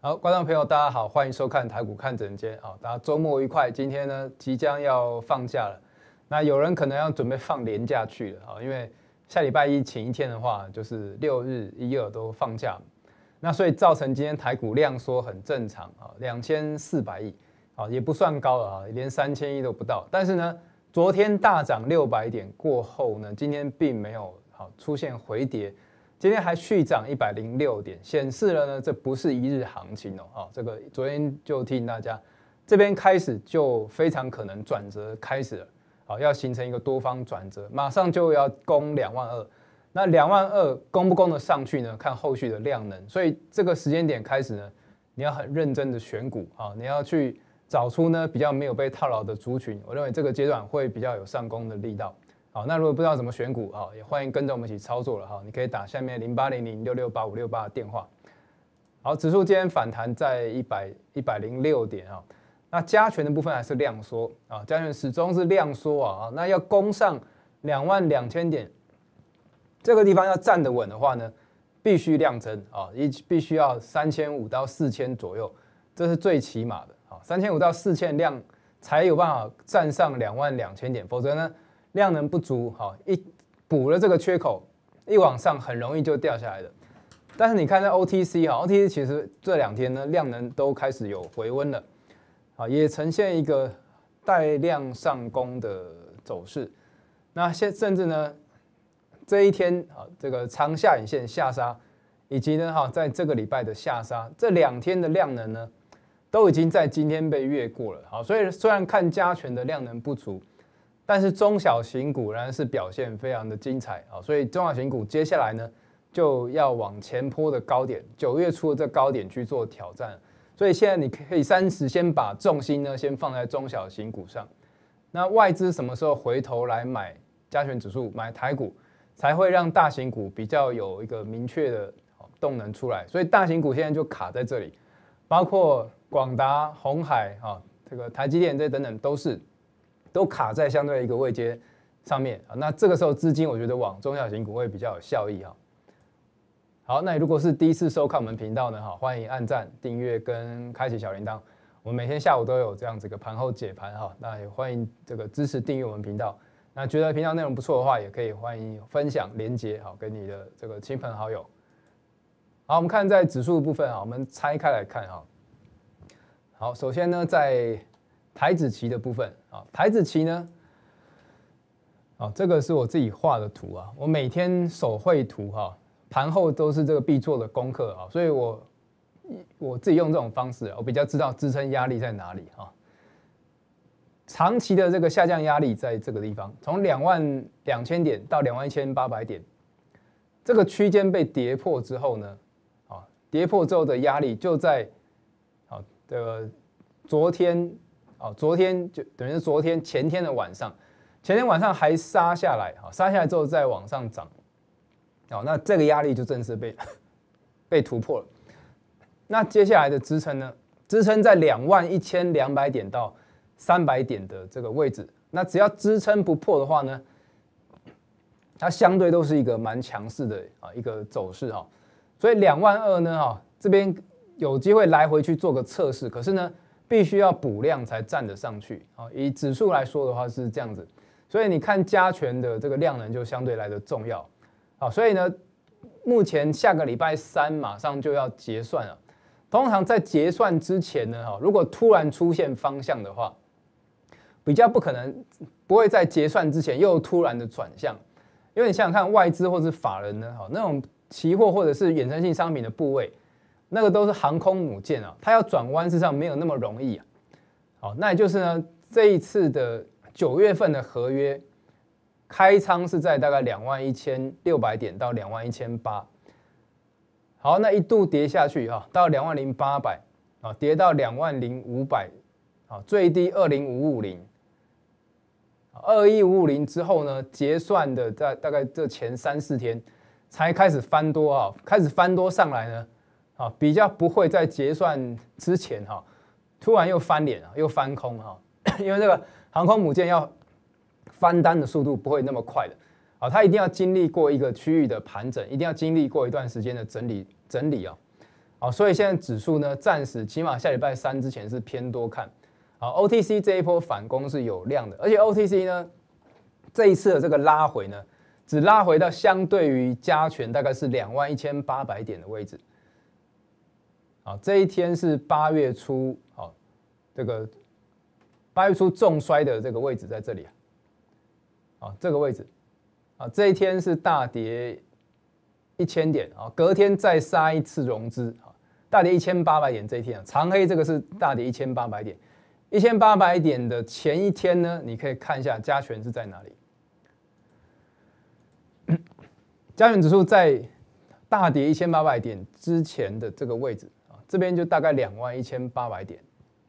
好，观众朋友，大家好，欢迎收看台股看整间。好，大家周末愉快。今天呢，即将要放假了。那有人可能要准备放连假去了啊，因为下礼拜一请一天的话，就是6日、1、2都放假。那所以造成今天台股量缩很正常啊，2400亿啊，也不算高了啊，连3000亿都不到。但是呢，昨天大涨600点过后呢，今天并没有出现回跌。今天还续涨106点，显示了呢，这不是一日行情哦。这个昨天就提醒大家，这边开始就非常可能转折开始了，要形成一个多方转折，马上就要攻22000。那22000攻不攻得上去呢？看后续的量能。所以这个时间点开始呢，你要很认真的选股啊，你要去找出呢比较没有被套牢的族群。我认为这个阶段会比较有上攻的力道。好，那如果不知道怎么选股，也欢迎跟着我们一起操作了哈。你可以打下面0800668568的电话。好，指数今天反弹在106点啊。那加权的部分还是量缩啊，加权始终是量缩啊。那要攻上22000点这个地方要站得稳的话呢，必须量增啊，必须要3500到4000左右，这是最起码的啊。3500到4000量才有办法站上22000点，否则呢？量能不足，一补了这个缺口，一往上很容易就掉下来的。但是你看在 OTC 其实这2天呢量能都开始有回温了，也呈现一个带量上攻的走势。那甚至呢这一天这个长下影线下杀，以及呢在这个礼拜的下杀，这2天的量能呢都已经在今天被越过了。所以虽然看加权的量能不足。但是中小型股仍然是表现非常的精彩啊，所以中小型股接下来呢就要往前坡的高点，9月初的这高点去做挑战。所以现在你可以暂时先把重心呢先放在中小型股上。那外资什么时候回头来买加权指数、买台股，才会让大型股比较有一个明确的动能出来。所以大型股现在就卡在这里，包括广达、鸿海这个台积电这等等都卡在相对一个位阶上面啊，那这个时候资金我觉得往中小型股会比较有效益哈。好，那你如果是第一次收看我们频道呢，欢迎按赞、订阅跟开启小铃铛。我们每天下午都有这样子个盘后解盘哈，那也欢迎这个支持订阅我们频道。那觉得频道内容不错的话，也可以欢迎分享连结跟你的这个亲朋好友。好，我们看在指数的部分我们拆开来看哈。好，首先呢在台指期的部分台指期呢，这个是我自己画的图啊，我每天手绘图盘后都是这个必做的功课所以我自己用这种方式，我比较知道支撑压力在哪里长期的这个下降压力在这个地方，从22000点到21800点，这个区间被跌破之后呢，跌破之后的压力就在这个昨天就等于是前天的晚上，前天晚上还杀下来，杀下来之后再往上涨，那这个压力就正式被突破了。那接下来的支撑呢？支撑在21200点到300点的这个位置。那只要支撑不破的话呢，它相对都是一个蛮强势的一个走势所以22000呢这边有机会来回去做个测试，可是呢。必须要补量才站得上去以指数来说的话是这样子，所以你看加权的这个量能就相对来的重要所以呢，目前下个礼拜3马上就要结算了。通常在结算之前呢，如果突然出现方向的话，比较不会在结算之前又突然的转向，因为你想想看，外资或是法人呢，那种期货或者是衍生性商品的部位。那个都是航空母舰它要转弯事实上没有那么容易那也就是呢，这一次的9月份的合约开仓是在大概21600点到21800，好，那一度跌下去到20800跌到20500最低20550之后呢，结算的在大概这前3、4天才开始翻多开始翻多上来呢。比较不会在结算之前突然又翻脸又翻空因为这个航空母舰要翻单的速度不会那么快的它一定要经历过一个区域的盘整，一定要经历过一段时间的整理好，所以现在指数呢，暂时起码下礼拜三之前是偏多看。好 ，OTC 这一波反攻是有量的，而且 OTC 呢这一次的这个拉回呢，只拉回到相对于加权大概是21800点的位置。好，这一天是8月初，好，这个8月初重摔的这个位置在这里啊，好，这个位置，啊，这一天是大跌1000点啊，隔天再杀一次融资啊，大跌1800点这一天啊，长黑这个是大跌1800点，1800点的前一天呢，你可以看一下加权是在哪里。加权指数在大跌1800点之前的这个位置啊，这边就大概21800点。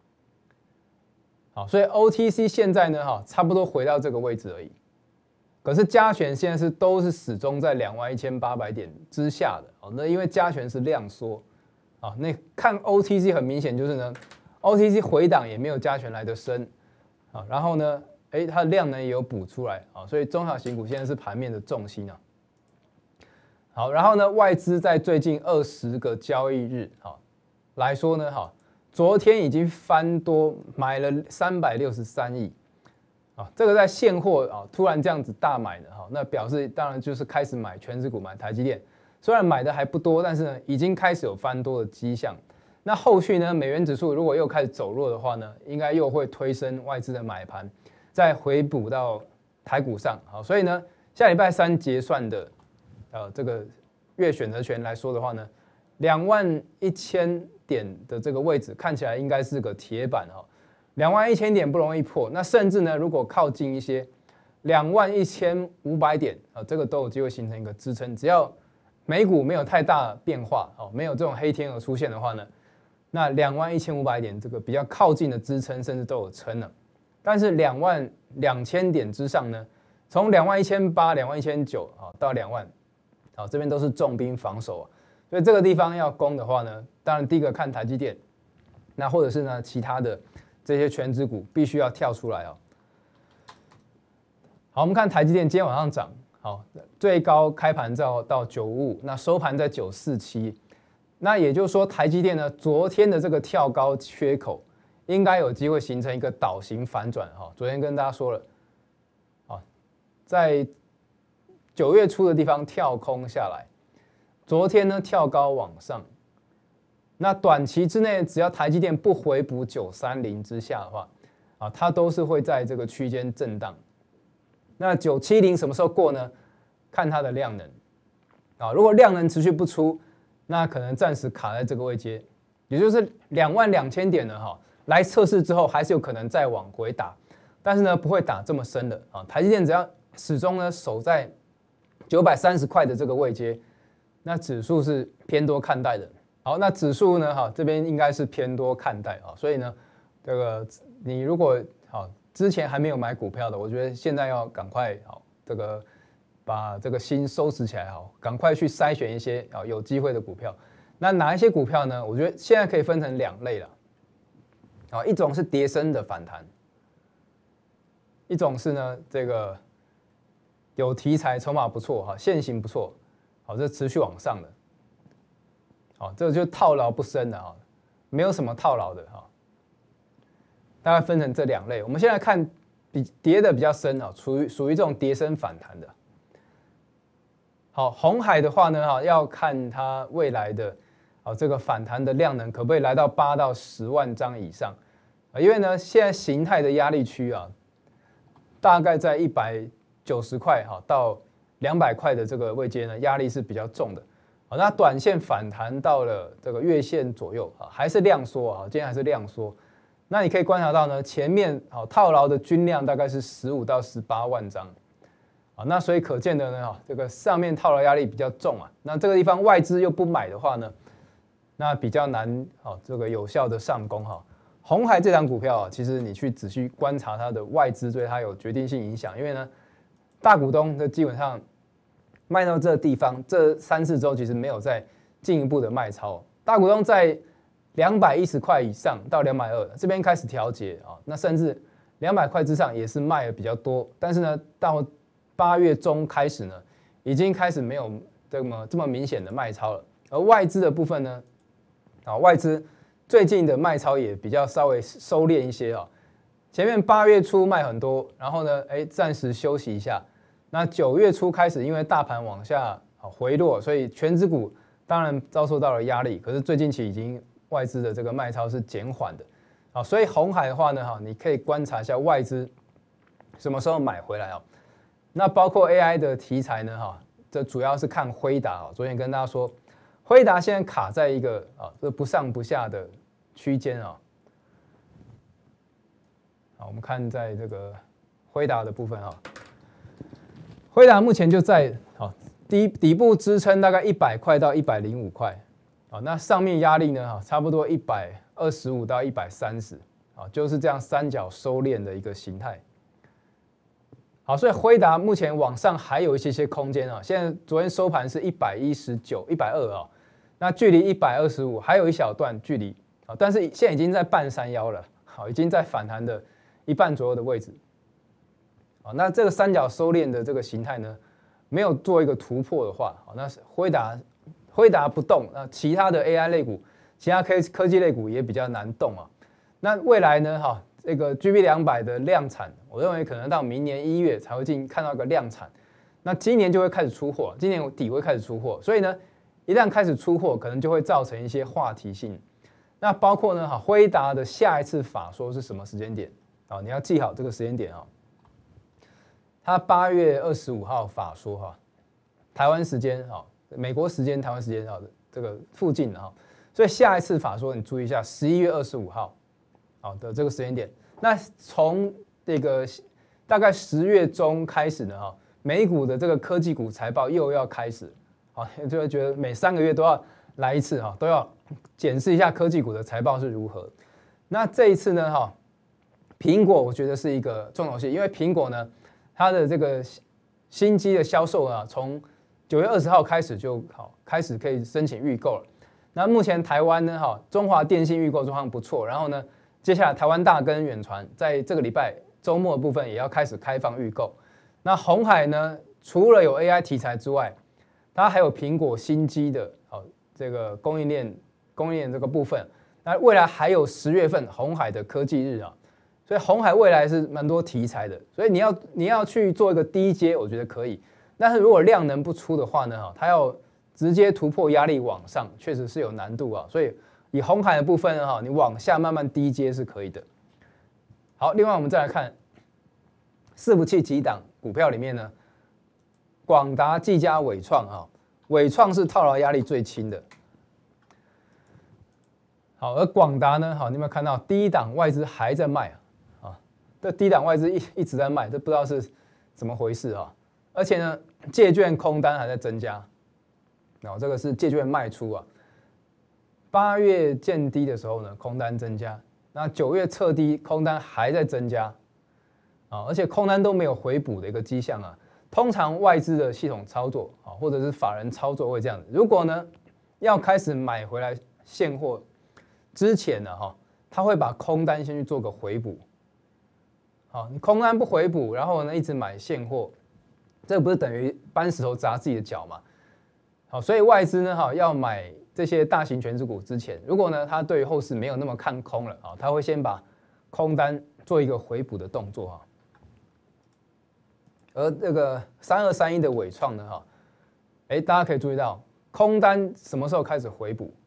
好，所以 OTC 现在呢，差不多回到这个位置而已。可是加权现在都是始终在21800点之下的。那因为加权是量缩啊，那看 OTC 很明显就是呢 ，OTC 回档也没有加权来的深啊，然后呢，它的量能也有补出来啊，所以中小型股现在是盘面的重心啊。好，然后呢，外资在最近20个交易日来说呢，昨天已经翻多买了363亿啊，这个在现货突然这样子大买的那表示当然就是开始买全指股，买台积电，虽然买的还不多，但是呢已经开始有翻多的迹象。那后续呢，美元指数如果又开始走弱的话呢，应该又会推升外资的买盘，再回补到台股上。好，所以呢，下礼拜三结算的这个月选择权来说的话呢，21000点的这个位置看起来应该是个铁板21000点不容易破，那甚至呢，如果靠近一些21500点这个都有机会形成一个支撑。只要美股没有太大变化没有这种黑天鹅出现的话呢，那21500点这个比较靠近的支撑甚至都有撑了。但是22000点之上呢，从21800、21900到20000这边都是重兵防守所以这个地方要攻的话呢，当然第一个看台积电，那或者是呢其他的这些全指股必须要跳出来好，我们看台积电今天晚上涨，好，最高开盘到955，那收盘在947，那也就是说台积电呢昨天的这个跳高缺口应该有机会形成一个倒型反转昨天跟大家说了在9月初的地方跳空下来，昨天呢跳高往上，那短期之内只要台积电不回补930之下的话它都是会在这个区间震荡。那970什么时候过呢？看它的量能如果量能持续不出，那可能暂时卡在这个位阶，也就是22000点呢来测试之后还是有可能再往回打，但是呢不会打这么深的台积电只要始终呢守在930块的这个位阶，那指数是偏多看待的。好，那指数呢这边应该是偏多看待所以呢这个你如果之前还没有买股票的，我觉得现在要赶快这个把这个心收拾起来赶快去筛选一些有机会的股票。那哪一些股票呢？我觉得现在可以分成2类了一种是跌升的反弹，一种是呢这个有题材、筹码不错现行不错这持续往上的这个就套牢不深的没有什么套牢的大概分成这2类。我们现在看跌的比较深属于这种跌升反弹的。好，鸿海的话呢要看它未来的这个反弹的量能可不可以来到8到10万张以上因为呢现在形态的压力区大概在190块到200块的这个位阶呢，压力是比较重的那短线反弹到了这个月线左右还是量缩今天还是量缩。那你可以观察到呢，前面套牢的均量大概是15到18万张那所以可见的呢这个上面套牢压力比较重那这个地方外资又不买的话呢，那比较难这个有效的上攻鸿海这档股票其实你去仔细观察它的外资对它有决定性影响，因为呢大股东的基本上卖到这个地方，这3、4周其实没有再进一步的卖超，大股东在210块以上到220这边开始调节那甚至200块之上也是卖的比较多，但是呢到8月中开始呢，已经开始没有这么明显的卖超了，而外资的部分呢啊，外资最近的卖超也比较稍微收敛一些啊。前面8月初卖很多，然后呢，暂时休息一下。那9月初开始，因为大盘往下回落，所以全指股当然遭受到了压力。可是最近期已经外资的这个卖超是减缓的，啊，所以鸿海的话呢，你可以观察一下外资什么时候买回来啊。那包括 AI 的题材呢，这主要是看辉达啊。昨天跟大家说，辉达现在卡在一个这不上不下的区间啊。好，我们看在这个辉达的部分啊，辉达目前就在底部支撑大概100块到105块，那上面压力呢差不多125到130，就是这样三角收敛的一个形态。好，所以辉达目前往上还有一些空间啊。现在昨天收盘是119、120啊，那距离125还有一小段距离啊，但是现在已经在半山腰了，好，已经在反弹的一半左右的位置。好，那这个三角收敛的这个形态呢，没有做一个突破的话，好，那辉达不动，那其他的 AI 类股、其他科技类股也比较难动啊。那未来呢，这个 GB200的量产，我认为可能到明年1月才会看到一个量产，那今年就会开始出货，今年底会开始出货，所以呢，一旦开始出货，可能就会造成一些话题性。那包括呢，辉达的下一次法说是什么时间点？啊，你要记好这个时间点啊。它8月25号法说台湾时间美国时间、台湾时间这个附近所以下一次法说你注意一下，11月25号。的这个时间点，那从这个大概10月中开始呢，美股的这个科技股财报又要开始，就会觉得每3个月都要来一次，都要检视一下科技股的财报是如何。那这一次呢，苹果我觉得是一个重头戏，因为苹果呢，它的这个新机的销售啊，从9月20号开始就开始可以申请预购了。那目前台湾呢，中华电信预购状况不错，然后呢，接下来台湾大跟远传在这个礼拜周末的部分也要开始开放预购。那鸿海呢，除了有 AI 题材之外，它还有苹果新机的这个供应链这个部分。那未来还有10月份鸿海的科技日啊，所以鸿海未来是蛮多题材的，所以你要去做一个低阶，我觉得可以。但是如果量能不出的话呢，它要直接突破压力往上，确实是有难度啊，所以。以鸿海的部分呢，你往下慢慢低阶是可以的。好，另外我们再来看伺服器几档股票里面呢，广达、技嘉、伟创伟创是套牢压力最轻的。好，而广达呢，你有没有看到低档外资还在卖这低档外资一直在卖，这不知道是怎么回事而且呢，借券空单还在增加，这个是借券卖出8月见低的时候呢，空单增加，那9月测低，空单还在增加，而且空单都没有回补的一个迹象通常外资的系统操作或者是法人操作会这样子，如果呢要开始买回来现货之前呢他会把空单先去做个回补，你空单不回补，然后呢一直买现货，这不是等于搬石头砸自己的脚嘛？所以外资呢要买这些大型权值股之前，如果呢他对后市没有那么看空了他会先把空单做一个回补的动作而这个3231的伟创呢大家可以注意到空单什么时候开始回补？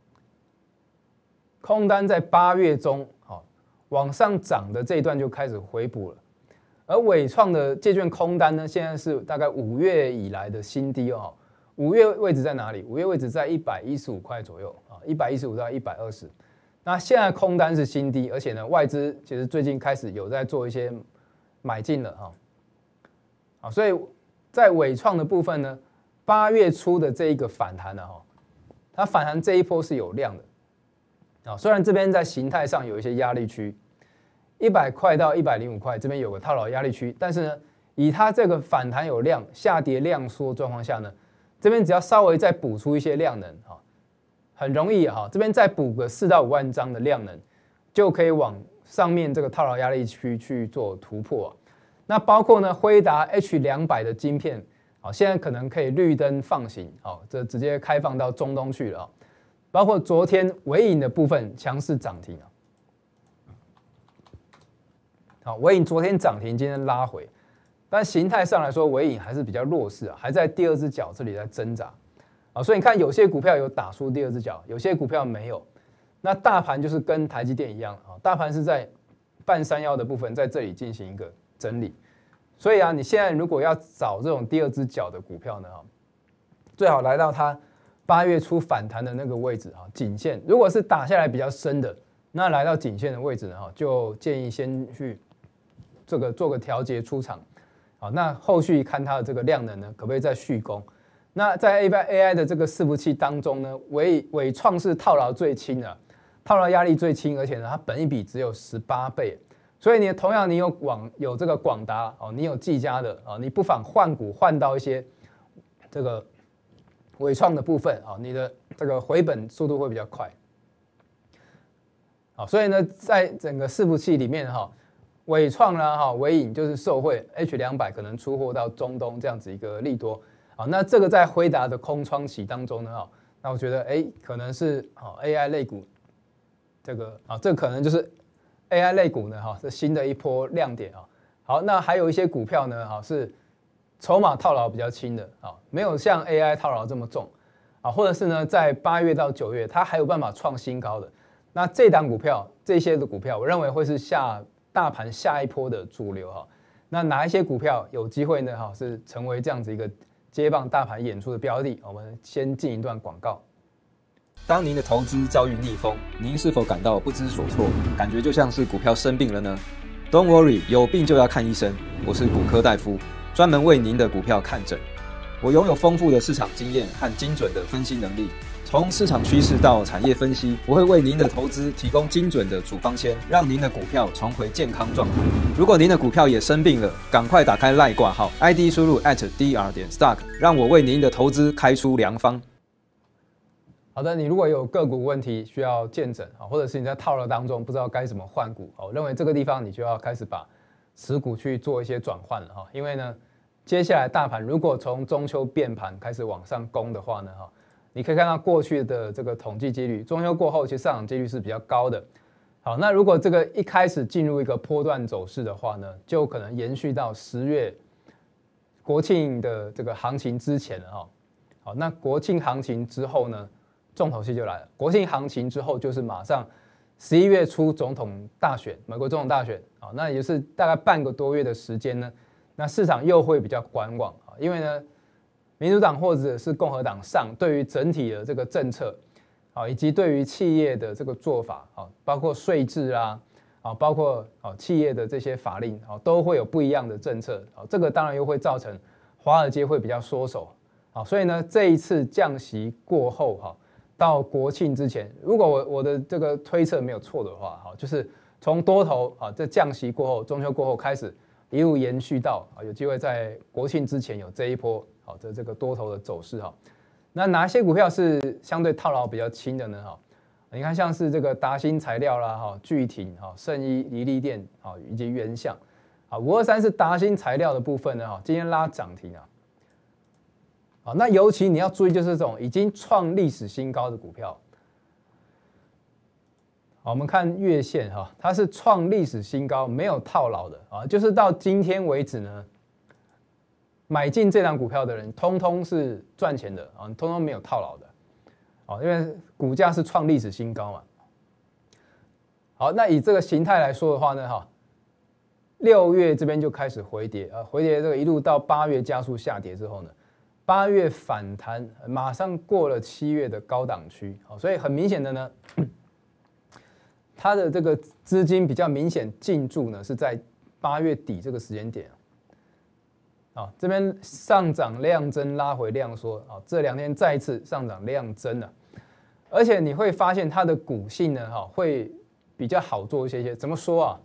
空单在8月中往上涨的这一段就开始回补了，而伟创的借券空单呢，现在是大概5月以来的新低5月位置在哪里？5月位置在115块左右115到120。那现在空单是新低，而且呢，外资其实最近开始有在做一些买进了所以在伟创的部分呢，8月初的这一个反弹它反弹这一波是有量的虽然这边在形态上有一些压力区，100块到105块这边有个套牢压力区，但是呢，以它这个反弹有量，下跌量缩状况下呢。这边只要稍微再补出一些量能很容易这边再补个4到5万张的量能，就可以往上面这个套牢压力区去做突破那包括呢辉达 H200的晶片现在可能可以绿灯放行这直接开放到中东去了包括昨天微影的部分强势涨停啊。好，微影昨天涨停，今天拉回，但形态上来说，微影还是比较弱势啊，还在第二只脚这里在挣扎啊。所以你看，有些股票有打出第二只脚，有些股票没有。那大盘就是跟台积电一样啊，大盘是在半山腰的部分在这里进行一个整理。所以啊，你现在如果要找这种第二只脚的股票呢，最好来到它8月初反弹的那个位置啊，颈线。如果是打下来比较深的，那来到颈线的位置呢，就建议先去这个做个调节出场。好，那后续看它的这个量能呢，可不可以再续攻？那在 AI 的这个伺服器当中呢，伟创是套牢最轻的，套牢压力最轻，而且呢，它本益比只有18倍。所以你同样你有这个广达哦，你有技嘉的啊，你不妨换股换到一些这个伟创的部分啊，你的这个回本速度会比较快。好，所以呢，在整个伺服器里面伟创啦微影就是受惠 H200 可能出货到中东这样子一个利多啊，那这个在辉达的空窗期当中呢那我觉得可能是AI 类股这个这可能就是。AI 类股呢，是新的一波亮点啊。好，那还有一些股票呢，是筹码套牢比较轻的啊，没有像 AI 套牢这么重啊，或者是呢，在8月到9月，它还有办法创新高的。那这档股票，这些的股票，我认为会是大盘下一波的主流哈。那哪一些股票有机会呢？是成为这样子一个接棒大盘演出的标的？我们先进一段广告。 当您的投资遭遇逆风，您是否感到不知所措？感觉就像是股票生病了呢？ Don't worry， 有病就要看医生。我是骨科大夫，专门为您的股票看诊。我拥有丰富的市场经验和精准的分析能力，从市场趋势到产业分析，我会为您的投资提供精准的处方签，让您的股票重回健康状态。如果您的股票也生病了，赶快打开 LINE 挂号 ，ID 输入 @dr.stock， 让我为您的投资开出良方。 好的，你如果有个股问题需要见诊啊，或者是你在套牢当中不知道该怎么换股，我认为这个地方你就要开始把持股去做一些转换了哈。因为呢，接下来大盘如果从中秋变盘开始往上攻的话呢，你可以看到过去的这个统计几率，中秋过后其实上涨几率是比较高的。好，那如果这个一开始进入一个波段走势的话呢，就可能延续到10月国庆的这个行情之前了哈。好，那国庆行情之后呢？重头戏就来了，国庆行情之后就是马上11月初总统大选，美国总统大选啊，那也是大概半个多月的时间呢，那市场又会比较观望啊，因为呢，民主党或者是共和党上对于整体的这个政策啊，以及对于企业的这个做法啊，包括税制啊，包括企业的这些法令啊，都会有不一样的政策啊，这个当然又会造成华尔街会比较缩手啊，所以呢，这一次降息过后到国庆之前，如果我的这个推测没有错的话，就是从多头这降息过后，中秋过后开始一路延续到有机会在国庆之前有这一波的这个多头的走势那哪些股票是相对套牢比较轻的呢？你看像是这个达新材料啦、巨挺、圣一、宜利电以及原相523是达新材料的部分呢今天拉涨停那尤其你要注意，就是这种已经创历史新高的股票。好，我们看月线它是创历史新高，没有套牢的就是到今天为止呢，买进这档股票的人，通通是赚钱的通通没有套牢的因为股价是创历史新高嘛。好，那以这个形态来说的话呢6月这边就开始回跌回跌这个一路到8月加速下跌之后呢。8月反弹，马上过了7月的高档区，所以很明显的呢，它的这个资金比较明显进驻呢是在8月底这个时间点这边上涨量增拉回量缩这2天再一次上涨量增了，而且你会发现它的股性呢会比较好做一些，怎么说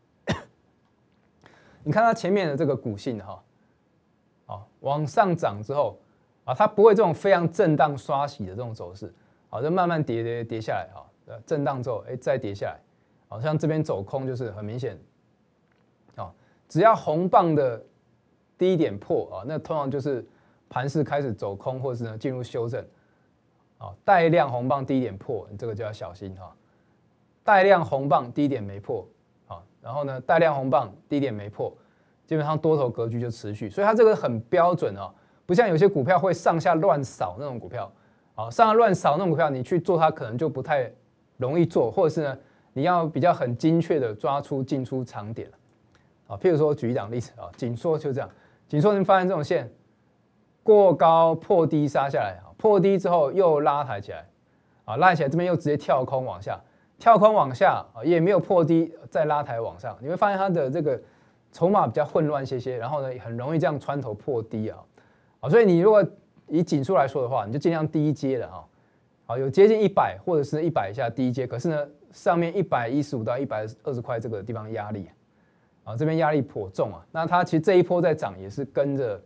你看它前面的这个股性往上涨之后它不会这种非常震荡刷洗的这种走势就慢慢跌下来震荡之后再跌下来像这边走空就是很明显只要红棒的低点破那通常就是盘势开始走空或是呢进入修正带量红棒低点破，你这个就要小心哈。带量红棒低点没破，然后呢，带量红棒低点没破，基本上多头格局就持续，所以它这个很标准不像有些股票会上下乱扫那种股票，上下乱扫那种股票，你去做它可能就不太容易做，或者是呢，你要比较很精确的抓出进出场点譬如说举一档例子紧缩就这样，紧缩你发现这种线过高破低杀下来，破低之后又拉抬起来，拉起来这边又直接跳空往下，跳空往下也没有破低，再拉抬往上，你会发现它的这个筹码比较混乱些，然后呢很容易这样穿头破低所以你如果以紧缩来说的话，你就尽量低接了有接近100或者是100以下低接，可是呢上面115到120块这个地方压力这边压力颇重那它其实这一波在涨也是跟着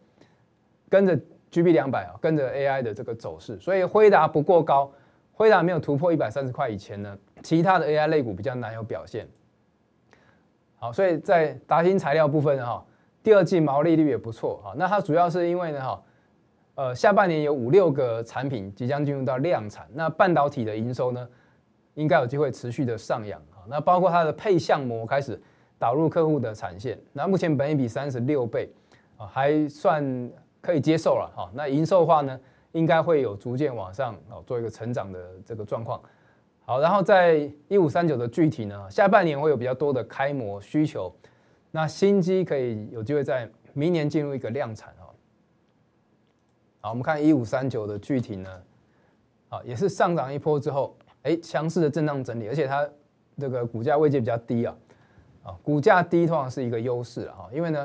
GB200跟着 AI 的这个走势，所以辉达不过高，辉达没有突破130块以前呢，其他的 AI 类股比较难有表现。好，所以在达新材料部分第二季毛利率也不错那它主要是因为呢下半年有5-6个产品即将进入到量产，那半导体的营收呢应该有机会持续的上扬那包括它的配项膜开始导入客户的产线，那目前本益比36倍还算可以接受了那营收的话呢，应该会有逐渐往上做一个成长的这个状况。好，然后在1539的具体呢，下半年会有比较多的开模需求，那新机可以有机会在明年进入一个量产好，我们看1539的具体呢，也是上涨一波之后，强势的震荡整理，而且它这个股价位阶比较低股价低通常是一个优势因为呢，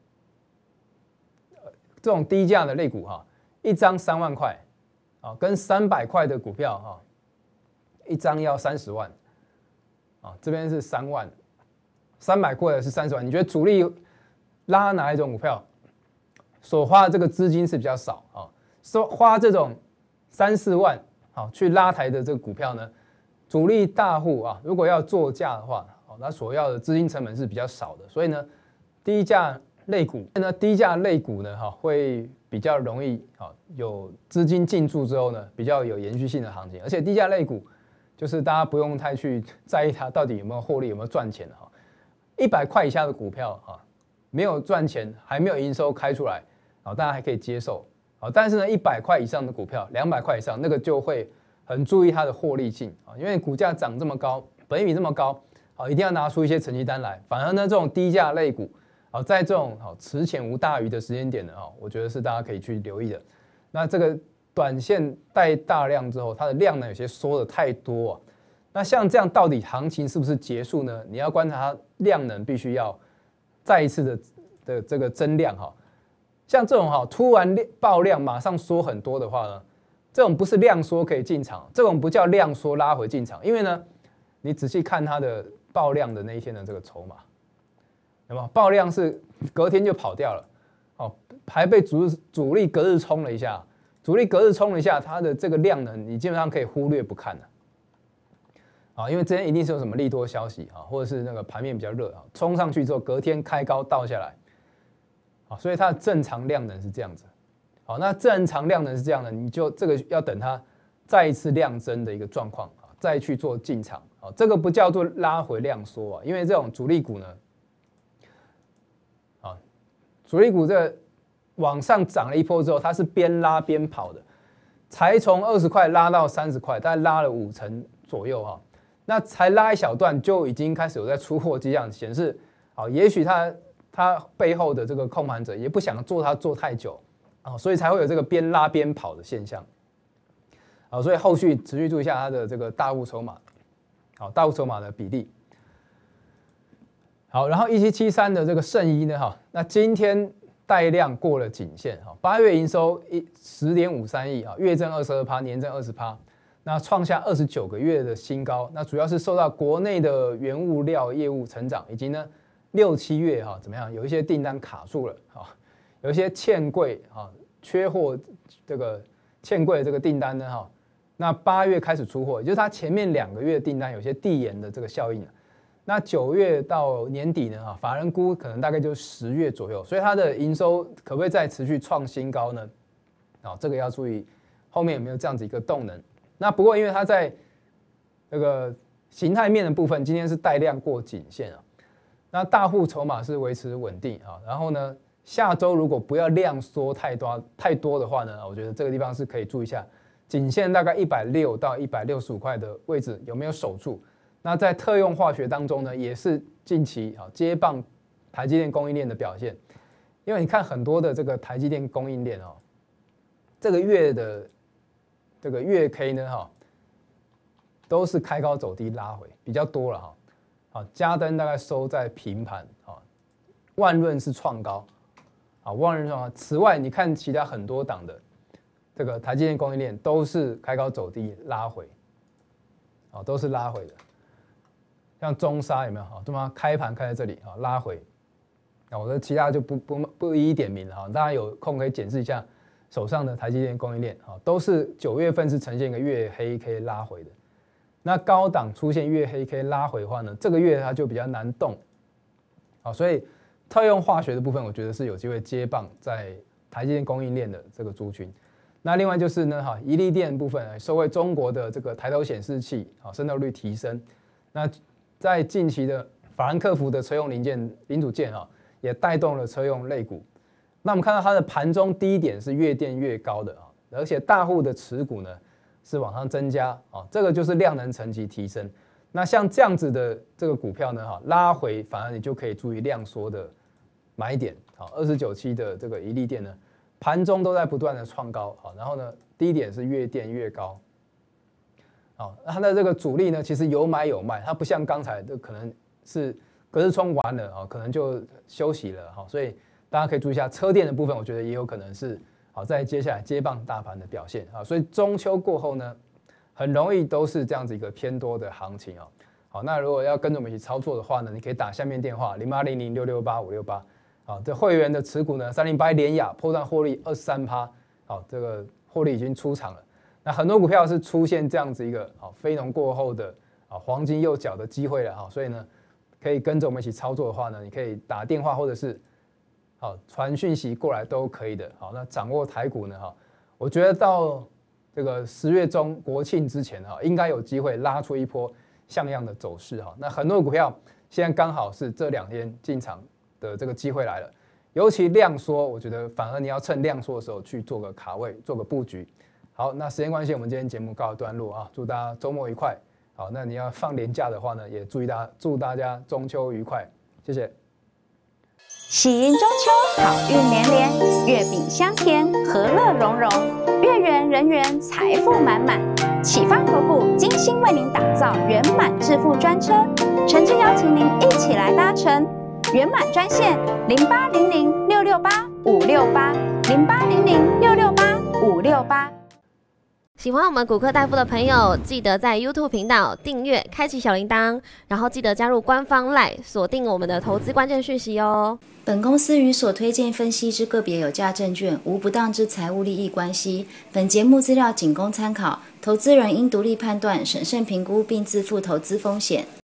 这种低价的类股一张3万块跟300块的股票一张要30万这边是3万，300块的是30万，你觉得主力拉哪一种股票所花的这个资金是比较少花这种3-4万去拉抬的这个股票呢，主力大户如果要做价的话那所要的资金成本是比较少的，所以呢低价类股呢会比较容易有资金进驻之后呢比较有延续性的行情，而且低价类股就是大家不用太去在意它到底有没有获利有没有赚钱100块以下的股票没有赚钱还没有营收开出来大家还可以接受但是呢100块以上的股票200块以上那个就会很注意它的获利性因为股价涨这么高，本益比这么高一定要拿出一些成绩单来，反而呢这种低价类股在这种池浅无大鱼的时间点呢我觉得是大家可以去留意的。那这个短线带大量之后，它的量呢有些缩的太多那像这样到底行情是不是结束呢？你要观察它量能必须要再一次的这个增量像这种突然爆量马上缩很多的话呢，这种不是量缩可以进场，这种不叫量缩拉回进场，因为呢你仔细看它的爆量的那一天的这个筹码，有没有爆量是隔天就跑掉了还被主力隔日冲了一下，它的这个量呢你基本上可以忽略不看因为这边一定是有什么利多消息或者是那个盘面比较热冲上去之后隔天开高倒下来所以它的正常量能是这样子那正常量能是这样的，你就这个要等它再一次量增的一个状况再去做进场这个不叫做拉回量缩因为这种主力股呢主力股这往上涨了一波之后，它是边拉边跑的，才从20块拉到30块，大概拉了5成左右那才拉一小段就已经开始有在出货迹象，显示也许它背后的这个控盘者也不想做它做太久所以才会有这个边拉边跑的现象所以后续持续注意一下它的这个大户筹码大户筹码的比例。好，然后1773的这个圣衣呢那今天带量过了颈线8月营收10.53亿月增22%，年增20%，那创下29个月的新高。那主要是受到国内的原物料业务成长，以及呢6、7月怎么样，有一些订单卡住了有一些欠柜缺货这个欠柜的这个订单呢那8月开始出货，也就是它前面2个月订单有些递延的这个效应那9月到年底呢法人估可能大概就10月左右，所以它的营收可不可以再持续创新高呢这个要注意后面有没有这样子一个动能。 那不过因为它在这个形态面的部分，今天是带量过颈线啊，那大户筹码是维持稳定啊。然后呢，下周如果不要量缩太多的话呢，我觉得这个地方是可以注意一下，颈线大概160到165块的位置有没有守住。那在特用化学当中呢，也是近期接棒台积电供应链的表现，因为你看很多的这个台积电供应链这个月的这个月 K 呢都是开高走低拉回比较多了嘉登大概收在平盘万润是创高万润创高。此外，你看其他很多档的这个台积电供应链都是开高走低拉回都是拉回的。像中砂有没有中砂开盘开在这里拉回我的其他就不一一点名了大家有空可以检视一下手上的台积电供应链都是9月份是呈现一个月黑 K 拉回的。那高档出现月黑 K 拉回的话呢，这个月它就比较难动所以特用化学的部分，我觉得是有机会接棒在台积电供应链的这个族群。那另外就是呢怡利电部分受惠中国的这个抬头显示器渗透率提升，那在近期的法兰克福的车用零组件也带动了车用类股。那我们看到它的盘中低点是越垫越高的而且大户的持股呢是往上增加这个就是量能层级提升。那像这样子的这个股票呢拉回反而你就可以注意量缩的买点29.7的这个怡利电呢盘中都在不断的创高然后呢低点是越垫越高它的这个主力呢其实有买有卖，它不像刚才可能是隔日冲完了可能就休息了所以大家可以注意一下车电的部分，我觉得也有可能是在接下来接棒大盘的表现所以中秋过后呢很容易都是这样子一个偏多的行情好，那如果要跟着我们一起操作的话呢，你可以打下面电话0800668568这会员的持股呢3081联亚波段获利23%这个获利已经出场了。那很多股票是出现这样子一个非农过后的黄金右脚的机会了所以呢可以跟着我们一起操作的话呢，你可以打电话或者是传讯息过来都可以的那掌握台股呢我觉得到这个10月中国庆之前应该有机会拉出一波像样的走势那很多股票现在刚好是这2天进场的这个机会来了，尤其量缩，我觉得反而你要趁量缩的时候去做个卡位，做个布局。好，那时间关系，我们今天节目告一段落祝大家周末愉快。好，那你要放年假的话呢，也祝大家中秋愉快，谢谢。 喜迎中秋，好运连连，月饼香甜，和乐融融，月圆人圆，财富满满。启发投顾精心为您打造圆满致富专车，诚挚邀请您一起来搭乘。圆满专线0800668568，0800668568。 喜欢我们股课大夫的朋友，记得在 YouTube 频道订阅、开启小铃铛，然后记得加入官方 LINE， 锁定我们的投资关键讯息哦。 本公司与所推荐分析之个别有价证券无不当之财务利益关系。本节目资料仅供参考，投资人应独立判断、审慎评估并自负投资风险。